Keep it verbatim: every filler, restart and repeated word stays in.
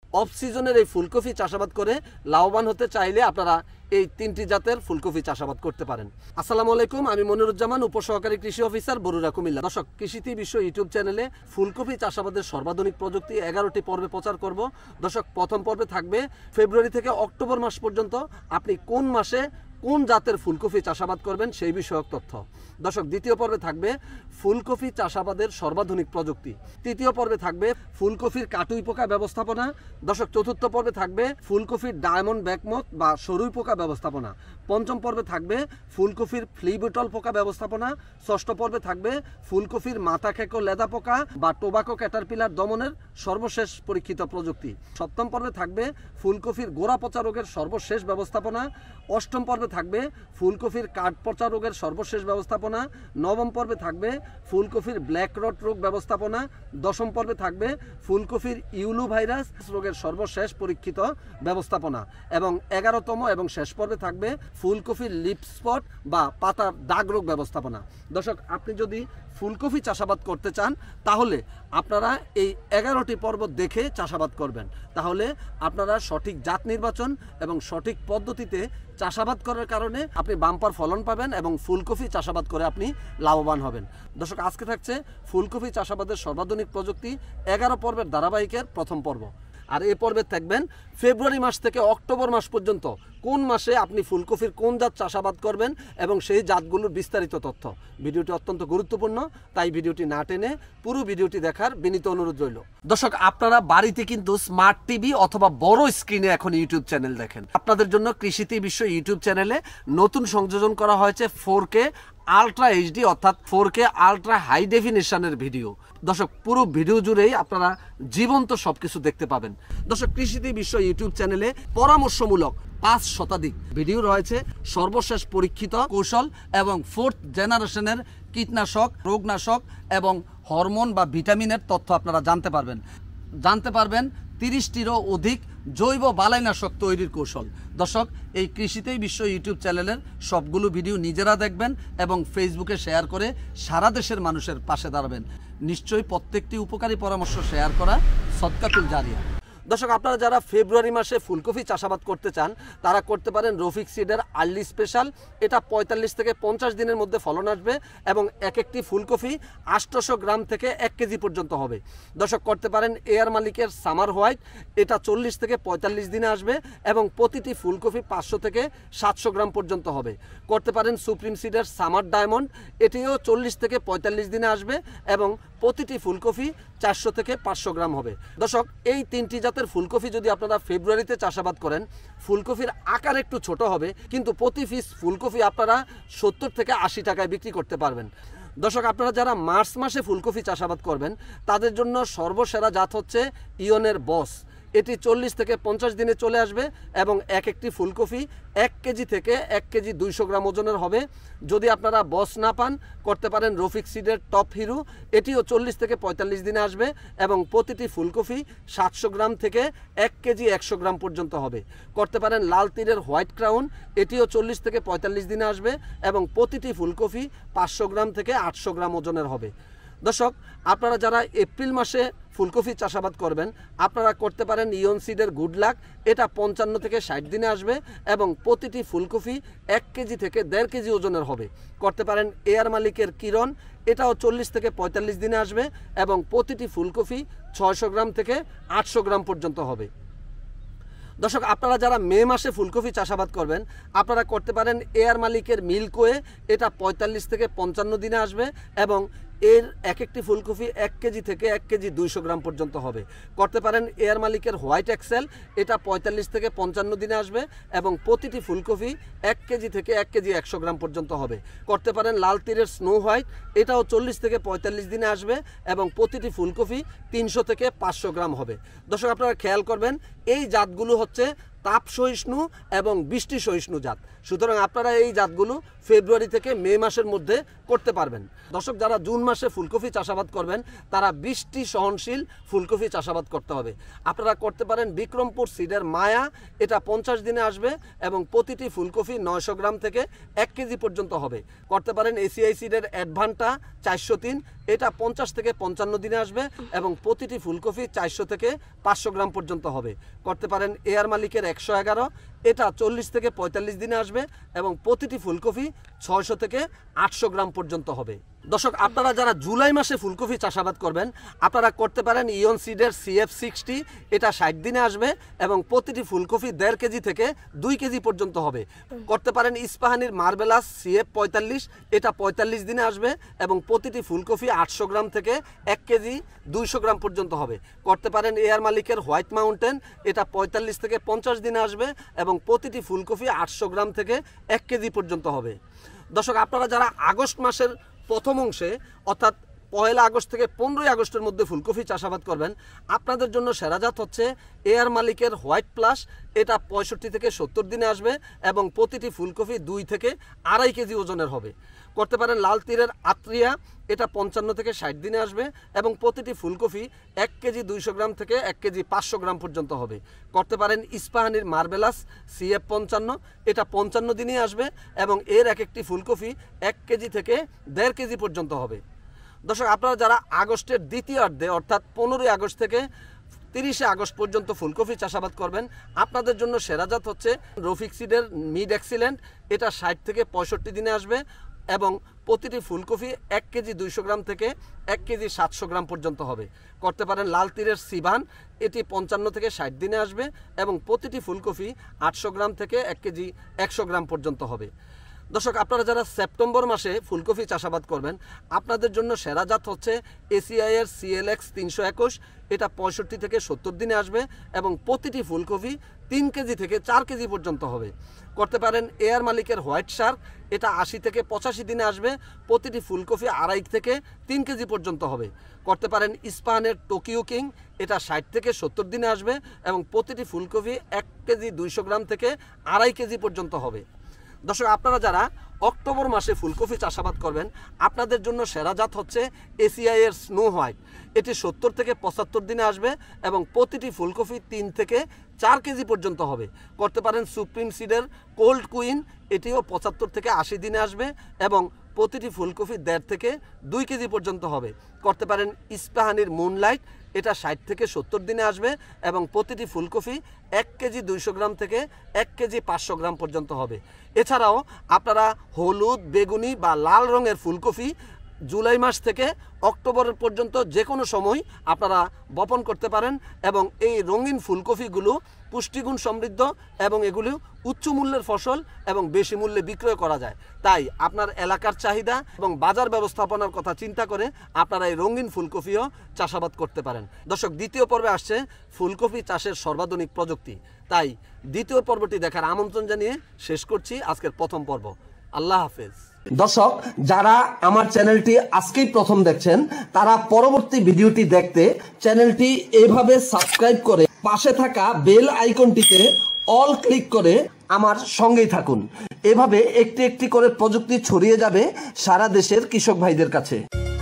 Of সিজনের এই ফুলকপি চাষাবাদ করে লাভবান হতে চাইলে আপনারা এই তিনটি জাতের ফুলকপি চাষাবাদ করতে পারেন। আসসালামু আলাইকুম, আমি মনিরুজ্জামান, উপসহকারী কৃষি অফিসার, বরুড়া, কুমিল্লা। দর্শক, কৃষিতে বিশ্ব ইউটিউব চ্যানেলে ফুলকপি চাষাবাদের সর্বাধুনিক প্রযুক্তি এগারোটি পর্বে প্রচার করব। দর্শক, প্রথম পর্বে থাকবে ফেব্রুয়ারি থেকে অক্টোবর মাস পর্যন্ত আপনি কোন মাসে কোন জাতের ফুলকপি চাষাবাদ করবেন সেই বিষয়ক তথ্য। দর্শক, দ্বিতীয় পর্বে থাকবে ফুলকপি চাষাবাদের সর্বাধুনিক প্রযুক্তি। তৃতীয় পর্বে থাকবে ফুলকপির কাটুই পোকা ব্যবস্থাপনা। দর্শক, চতুর্থ পর্বে থাকবে ফুলকপির ডায়মন্ড ব্যাকমথ বা সরুই পোকা ব্যবস্থাপনা। পঞ্চম পর্বে থাকবে ফুলকপির ফ্লিবিটল পোকা ব্যবস্থাপনা। ষষ্ঠ পর্বে থাকবে ফুলকপির মাথা খেকো লেদা পোকা বা টোবাকো ক্যাটারপিলার দমনের সর্বশেষ পরীক্ষিত প্রযুক্তি। সপ্তম পর্বে থাকবে ফুলকপির গোড়া পচা রোগের সর্বশেষ ব্যবস্থাপনা। অষ্টম পর্বে থাকবে ফুলকপির কাঠ পচা রোগের সর্বশেষ ব্যবস্থাপনা। নবম পর্বে থাকবে ফুলকপির ব্ল্যাক রট রোগ ব্যবস্থাপনা। দশম পর্বে থাকবে ফুলকপির ইউলু ভাইরাস রোগের সর্বশেষ পরীক্ষিত ব্যবস্থাপনা। এবং এগারোতম এবং শেষ পর্বে থাকবে ফুলকপির লিপ স্পট বা পাতার দাগ রোগ ব্যবস্থাপনা। দর্শক, আপনি যদি ফুলকপি চাষাবাদ করতে চান তাহলে আপনারা এই এগারোটি পর্ব দেখে চাষাবাদ করবেন। তাহলে আপনারা সঠিক জাত নির্বাচন এবং সঠিক পদ্ধতিতে চাষাবাদ করার কারণে আপনি বাম্পার ফলন পাবেন এবং ফুলকপি চাষাবাদ করে আপনি লাভবান হবেন। দর্শক, আজকে থাকছে ফুলকপি চাষাবাদের সর্বাধুনিক প্রযুক্তি এগারো পর্বের ধারাবাহিকের প্রথম পর্ব। আর এই পর্বে থাকবেন ফেব্রুয়ারি মাস থেকে অক্টোবর মাস পর্যন্ত কোন মাসে আপনি ফুলকপির কোন জাত চাষাবাদ করবেন এবং সেই জাতগুলোর বিস্তারিত তথ্য। ভিডিওটি অত্যন্ত গুরুত্বপূর্ণ, তাই ভিডিওটি না টেনে পুরো ভিডিওটি দেখার বিনীত অনুরোধ রইল। দর্শক, আপনারা বাড়িতে কিন্তু স্মার্ট টিভি অথবা বড় স্ক্রিনে এখন ইউটিউব চ্যানেল দেখেন। আপনাদের জন্য কৃষিতে বিশ্ব ইউটিউব চ্যানেলে নতুন সংযোজন করা হয়েছে ফোর কে আলট্রা এইচডি অর্থাৎ ফোর কে আলট্রা হাই ডেফিনেশনের ভিডিও। দর্শক, পুরো ভিডিও জুড়েই আপনারা জীবন্ত সবকিছু দেখতে পাবেন। দর্শক, কৃষিতে বিশ্ব ইউটিউব চ্যানেলে পরামর্শমূলক পাঁচ শতাধিক ভিডিও রয়েছে, সর্বশেষ পরীক্ষিত কৌশল এবং ফোর্থ জেনারেশনের কীটনাশক, রোগনাশক এবং হরমোন বা ভিটামিনের তথ্য আপনারা জানতে পারবেন জানতে পারবেন তিরিশটিরও অধিক জৈব বালাইনাশক তৈরির কৌশল। দর্শক, এই কৃষিতেই বিশ্ব ইউটিউব চ্যানেলের সবগুলো ভিডিও নিজেরা দেখবেন এবং ফেসবুকে শেয়ার করে সারা দেশের মানুষের পাশে দাঁড়াবেন। নিশ্চয়ই প্রত্যেকটি উপকারী পরামর্শ শেয়ার করা সদকাতুল জারিয়া। দর্শক, আপনারা যারা ফেব্রুয়ারি মাসে ফুলকপি চাষাবাদ করতে চান তারা করতে পারেন রফিক সিডের আর্লি স্পেশাল। এটা পঁয়তাল্লিশ থেকে পঞ্চাশ দিনের মধ্যে ফলন আসবে এবং এক একটি ফুলকপি আটশোশো গ্রাম থেকে এক কেজি পর্যন্ত হবে। দর্শক, করতে পারেন এয়ার মালিকের সামার হোয়াইট। এটা চল্লিশ থেকে পঁয়তাল্লিশ দিনে আসবে এবং প্রতিটি ফুলকপি পাঁচশো থেকে সাতশো গ্রাম পর্যন্ত হবে। করতে পারেন সুপ্রিম সিডের সামার ডায়মন্ড। এটিও চল্লিশ থেকে পঁয়তাল্লিশ দিনে আসবে এবং প্রতিটি ফুলকপি চারশো থেকে পাঁচশো গ্রাম হবে। দর্শক, এই তিনটি জাতের ফুলকপি যদি আপনারা ফেব্রুয়ারিতে চাষাবাদ করেন, ফুলকপির আকার একটু ছোট হবে কিন্তু প্রতি পিস ফুলকপি আপনারা সত্তর থেকে আশি টাকায় বিক্রি করতে পারবেন। দর্শক, আপনারা যারা মার্চ মাসে ফুলকপি চাষাবাদ করবেন তাদের জন্য সর্বসেরা জাত হচ্ছে ইয়নের বস। এটি চল্লিশ থেকে পঞ্চাশ দিনে চলে আসবে এবং এক একটি ফুলকপি এক কেজি থেকে এক কেজি দুইশো গ্রাম ওজনের হবে। যদি আপনারা বস না পান, করতে পারেন রফিক সিডের টপ হিরো। এটিও চল্লিশ থেকে পঁয়তাল্লিশ দিনে আসবে এবং প্রতিটি ফুলকপি সাতশো গ্রাম থেকে এক কেজি একশো গ্রাম পর্যন্ত হবে। করতে পারেন লাল তীরের হোয়াইট ক্রাউন। এটিও চল্লিশ থেকে পঁয়তাল্লিশ দিনে আসবে এবং প্রতিটি ফুলকপি পাঁচশো গ্রাম থেকে আটশো গ্রাম ওজনের হবে। দর্শক, আপনারা যারা এপ্রিল মাসে ফুলকপি চাষাবাদ করবেন আপনারা করতে পারেন ইয়ন সিডের গুড লাক। এটা পঞ্চান্ন থেকে ষাট দিনে আসবে এবং প্রতিটি ফুলকপি এক কেজি থেকে দেড় কেজি ওজনের হবে। করতে পারেন এয়ার মালিকের কিরণ। এটাও চল্লিশ থেকে পঁয়তাল্লিশ দিনে আসবে এবং প্রতিটি ফুলকপি ছয়শো গ্রাম থেকে আটশো গ্রাম পর্যন্ত হবে। দর্শক, আপনারা যারা মে মাসে ফুলকপি চাষাবাদ করবেন আপনারা করতে পারেন এয়ার মালিকের মিল্কওয়ে। এটা পঁয়তাল্লিশ থেকে পঞ্চান্ন দিনে আসবে এবং এর এক একটি ফুলকপি এক কেজি থেকে এক কেজি দুইশো গ্রাম পর্যন্ত হবে। করতে পারেন এয়ার মালিকের হোয়াইট এক্সেল। এটা পঁয়তাল্লিশ থেকে পঞ্চান্ন দিনে আসবে এবং প্রতিটি ফুলকপি এক কেজি থেকে এক কেজি একশো গ্রাম পর্যন্ত হবে। করতে পারেন লাল তীরের স্নো হোয়াইট। এটাও চল্লিশ থেকে পঁয়তাল্লিশ দিনে আসবে এবং প্রতিটি ফুলকপি তিনশো থেকে পাঁচশো গ্রাম হবে। দর্শক, আপনারা খেয়াল করবেন এই জাতগুলো হচ্ছে তাপ সহিষ্ণু এবং বৃষ্টি সহিষ্ণু জাত। সুতরাং আপনারা এই জাতগুলো ফেব্রুয়ারি থেকে মে মাসের মধ্যে করতে পারবেন। দর্শক, যারা জুন মাসে ফুলকপি চাষাবাদ করবেন তারা বৃষ্টি সহনশীল ফুলকপি চাষাবাদ করতে হবে। আপনারা করতে পারেন বিক্রমপুর সিডের মায়া। এটা পঞ্চাশ দিনে আসবে এবং প্রতিটি ফুলকপি নয়শো গ্রাম থেকে এক কেজি পর্যন্ত হবে। করতে পারেন এসিআই সিডের অ্যাডভান্টা চারশো তিন। এটা পঞ্চাশ থেকে পঞ্চান্ন দিনে আসবে এবং প্রতিটি ফুলকপি চারশো থেকে পাঁচশো গ্রাম পর্যন্ত হবে। করতে পারেন এয়ার মালিকের একশো এগারো, এটা চল্লিশ থেকে পঁয়তাল্লিশ দিনে আসবে এবং প্রতিটি ফুলকপি ছয়শো থেকে আটশো গ্রাম পর্যন্ত হবে। দর্শক, আপনারা যারা জুলাই মাসে ফুলকপি চাষাবাদ করবেন আপনারা করতে পারেন ইয়ন সিডের সিএফ সিক্সটি, এটা ষাট দিনে আসবে এবং প্রতিটি ফুলকপি দেড় কেজি থেকে দুই কেজি পর্যন্ত হবে। করতে পারেন ইস্পাহানির মার্বেলাস সিএফ পঁয়তাল্লিশ, এটা পঁয়তাল্লিশ দিনে আসবে এবং প্রতিটি ফুলকপি আটশো গ্রাম থেকে এক কেজি দুইশো গ্রাম পর্যন্ত হবে। করতে পারেন এয়ার মালিকের হোয়াইট মাউন্টেন, এটা পঁয়তাল্লিশ থেকে পঞ্চাশ দিনে আসবে এবং প্রতিটি ফুলকপি আটশো গ্রাম থেকে এক কেজি পর্যন্ত হবে। দর্শক, আপনারা যারা আগস্ট মাসের প্রথম অংশে অর্থাৎ পয়লা আগস্ট থেকে পনেরোই আগস্টের মধ্যে ফুলকপি চাষাবাদ করবেন আপনাদের জন্য সেরা জাত হচ্ছে এয়ার মালিকের হোয়াইট প্লাস, এটা পঁয়ষট্টি থেকে সত্তর দিনে আসবে এবং প্রতিটি ফুলকপি দুই থেকে আড়াই কেজি ওজনের হবে। করতে পারেন লাল তীরের আত্রিয়া, এটা পঞ্চান্ন থেকে ষাট দিনে আসবে এবং প্রতিটি ফুলকপি এক কেজি দুইশো গ্রাম থেকে এক কেজি পাঁচশো গ্রাম পর্যন্ত হবে। করতে পারেন ইস্পাহানির মার্বেলাস সিএফ পঞ্চান্ন, এটা পঞ্চান্ন দিনে আসবে এবং এর এক একটি ফুলকপি এক কেজি থেকে দেড় কেজি পর্যন্ত হবে। দর্শক, আপনারা যারা আগস্টের দ্বিতীয়ার্ধে অর্থাৎ পনেরোই আগস্ট থেকে তিরিশে আগস্ট পর্যন্ত ফুলকপি চাষাবাদ করবেন আপনাদের জন্য সেরা জাত হচ্ছে রফিক সিডের মিড এক্সিলেন্ট, এটা ষাট থেকে পঁয়ষট্টি দিনে আসবে এবং প্রতিটি ফুলকপি এক কেজি দুইশো গ্রাম থেকে এক কেজি সাতশো গ্রাম পর্যন্ত হবে। করতে পারেন লাল তীরের সিভান, এটি পঞ্চান্ন থেকে ষাট দিনে আসবে এবং প্রতিটি ফুলকপি আটশো গ্রাম থেকে এক কেজি একশো গ্রাম পর্যন্ত হবে। দর্শক, আপনারা যারা সেপ্টেম্বর মাসে ফুলকপি চাষাবাদ করবেন আপনাদের জন্য সেরা জাত হচ্ছে এসিআইয়ের সিএলএক্স তিনশো একুশ, এটা পঁয়ষট্টি থেকে সত্তর দিনে আসবে এবং প্রতিটি ফুলকপি তিন কেজি থেকে চার কেজি পর্যন্ত হবে। করতে পারেন এয়ার মালিকের হোয়াইট শার্ক, এটা আশি থেকে পঁচাশি দিনে আসবে, প্রতিটি ফুলকপি আড়াই থেকে তিন কেজি পর্যন্ত হবে। করতে পারেন ইস্পাহানের টোকিও কিং, এটা ষাট থেকে সত্তর দিনে আসবে এবং প্রতিটি ফুলকপি এক কেজি দুইশো গ্রাম থেকে আড়াই কেজি পর্যন্ত হবে। দর্শক, আপনারা যারা অক্টোবর মাসে ফুলকপি চাষাবাদ করবেন আপনাদের জন্য সেরা জাত হচ্ছে এসিআইয়ের স্নো হোয়াইট, এটি সত্তর থেকে পঁচাত্তর দিনে আসবে এবং প্রতিটি ফুলকপি তিন থেকে চার কেজি পর্যন্ত হবে। করতে পারেন সুপ্রিম সিডের কোল্ড কুইন, এটিও পঁচাত্তর থেকে আশি দিনে আসবে এবং প্রতিটি ফুলকপি দেড় থেকে দুই কেজি পর্যন্ত হবে। করতে পারেন ইস্পাহানির মুনলাইট, এটা ষাট থেকে সত্তর দিনে আসবে এবং প্রতিটি ফুলকপি এক কেজি দুইশো গ্রাম থেকে এক কেজি পাঁচশো গ্রাম পর্যন্ত হবে। এছাড়াও আপনারা হলুদ, বেগুনি বা লাল রঙের ফুলকপি জুলাই মাস থেকে অক্টোবর পর্যন্ত যে কোনো সময় আপনারা বপন করতে পারেন এবং এই রঙিন ফুলকপিগুলো পুষ্টিগুণ সমৃদ্ধ এবং এগুলি উচ্চ মূল্যের ফসল এবং বেশি মূল্যে বিক্রয় করা যায়। তাই আপনার এলাকার চাহিদা এবং বাজার ব্যবস্থাপনার কথা চিন্তা করে আপনারা এই রঙিন ফুলকপিও চাষাবাদ করতে পারেন। দর্শক, দ্বিতীয় পর্বে আসছে ফুলকপি চাষের সর্বাধুনিক প্রযুক্তি, তাই দ্বিতীয় পর্বটি দেখার আমন্ত্রণ জানিয়ে শেষ করছি আজকের প্রথম পর্ব। আল্লাহ হাফেজ। দর্শক, যারা আমার চ্যানেলটি আজকেই প্রথম দেখছেন তারা পরবর্তী ভিডিওটি দেখতে চ্যানেলটি এভাবে সাবস্ক্রাইব করে পাশে থাকা বেল আইকনটিতে অল ক্লিক করে আমার সঙ্গেই থাকুন। এভাবে একটি একটি করে প্রযুক্তি ছড়িয়ে যাবে সারা দেশের কৃষক ভাইদের কাছে।